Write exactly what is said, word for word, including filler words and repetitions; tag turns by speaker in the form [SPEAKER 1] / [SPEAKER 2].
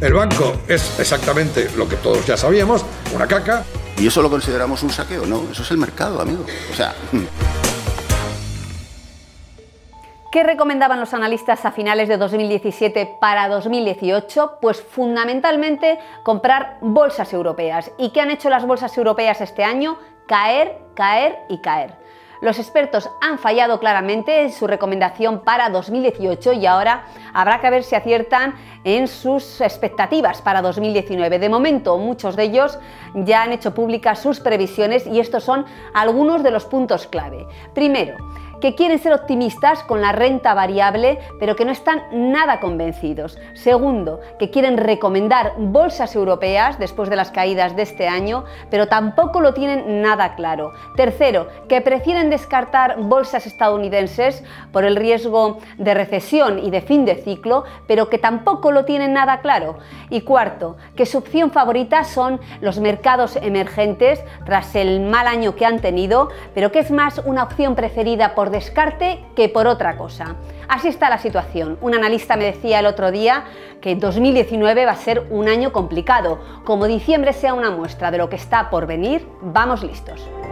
[SPEAKER 1] El banco es exactamente lo que todos ya sabíamos, una caca.
[SPEAKER 2] ¿Y eso lo consideramos un saqueo? No, eso es el mercado, amigo. O sea...
[SPEAKER 3] ¿Qué recomendaban los analistas a finales de dos mil diecisiete para dos mil dieciocho? Pues fundamentalmente comprar bolsas europeas. ¿Y qué han hecho las bolsas europeas este año? Caer, caer y caer. Los expertos han fallado claramente en su recomendación para dos mil dieciocho y ahora habrá que ver si aciertan en sus expectativas para dos mil diecinueve. De momento, muchos de ellos ya han hecho públicas sus previsiones y estos son algunos de los puntos clave. Primero, que quieren ser optimistas con la renta variable, pero que no están nada convencidos. Segundo, que quieren recomendar bolsas europeas después de las caídas de este año, pero tampoco lo tienen nada claro. Tercero, que prefieren descartar bolsas estadounidenses por el riesgo de recesión y de fin de ciclo, pero que tampoco lo tienen nada claro. Y cuarto, que su opción favorita son los mercados emergentes tras el mal año que han tenido, pero que es más una opción preferida por descarte que por otra cosa. Así está la situación. Un analista me decía el otro día que dos mil diecinueve va a ser un año complicado. Como diciembre sea una muestra de lo que está por venir, vamos listos.